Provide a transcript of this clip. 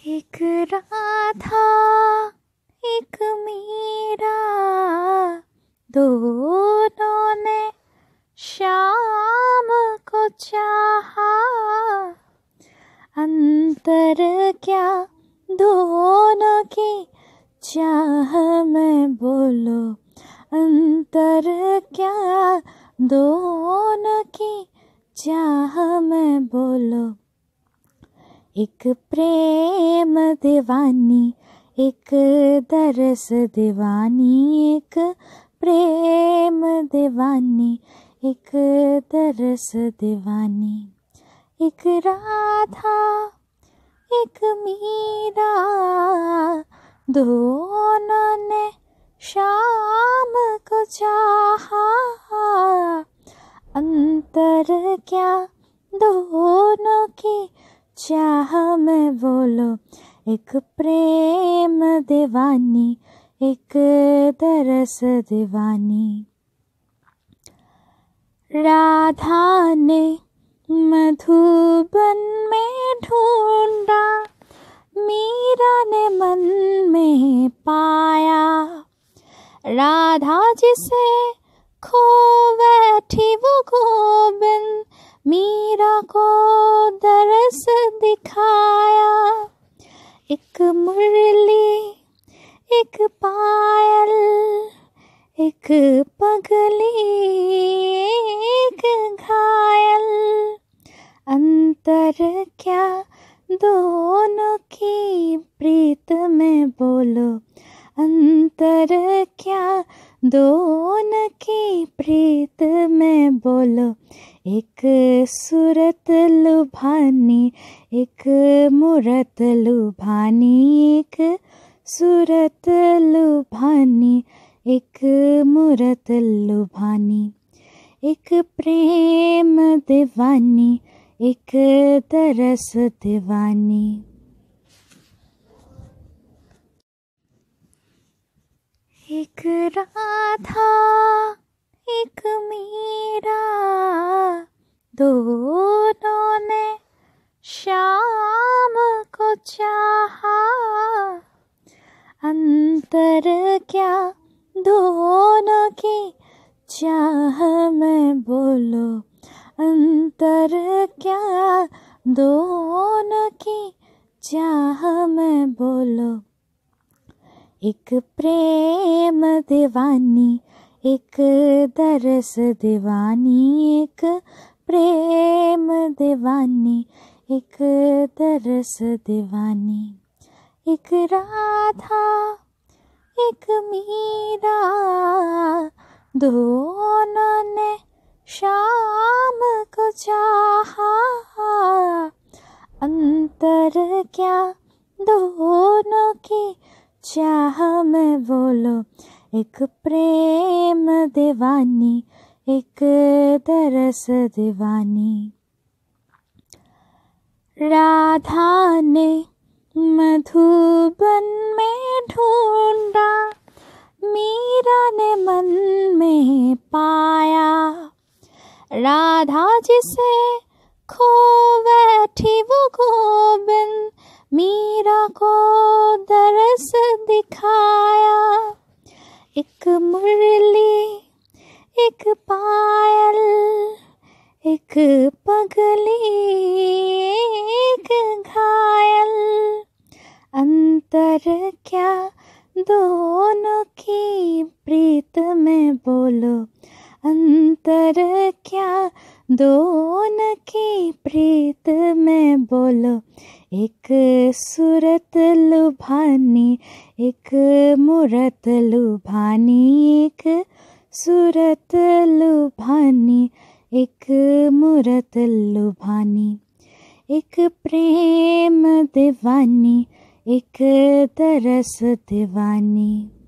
एक राधा एक मीरा, दोनों ने शाम को चाहा। अंतर क्या दोनों की चाह में बोलो, अंतर क्या दोनों की चाह में बोलो। एक प्रेम दीवानी, एक दरस दीवानी, एक प्रेम दीवानी, एक दरस दीवानी। एक राधा एक मीरा, दोनों ने शाम को चाहा। अंतर क्या दोनों की चाह में बोलो। एक प्रेम दीवानी, एक दरस दीवानी। राधा ने मधुबन में ढूंढा, मीरा ने मन में पाया। राधा जिसे खो बैठी वो गोविंद, मीरा को दरस दिखाया। एक मुरली एक पायल, एक पगली एक घायल। अंतर क्या दोनों की प्रीत में बोलो, अंतर क्या दोनों की प्रीत में बोलो। एक सूरत लुभानी, एक मूरत लुभानी, एक सूरत लुभानी, एक मूरत लुभानी। एक प्रेम दीवानी, एक दरस दीवानी। एक राधा एक मीरा, दोनों ने शाम को चाहा। अंतर क्या दोनों की चाह में बोलो, अंतर क्या दोनों की चाह में बोलो। एक प्रेम दीवानी, एक दरस दीवानी, एक प्रेम दीवानी, एक दरस दीवानी। एक राधा एक मीरा, दोनों ने शाम को चाहा। अंतर क्या दोनों की चाह में बोलो। एक प्रेम दीवानी, एक दरस दीवानी। राधा ने मधुबन में ढूंढा, मीरा ने मन में पाया। राधा जिसे खो बैठी वो गोविंद, मीरा को दरस दिखाया। एक मुरली एक पायल, एक पगली एक घायल। अंतर क्या दोनों की प्रीत में बोलो, अंतर क्या दोनों की प्रीत में बोलो। एक सूरत लुभानी, एक मूरत लुभानी, एक सूरत लुभानी, एक मूरत लुभानी। एक प्रेम दीवानी, एक दरस दीवानी।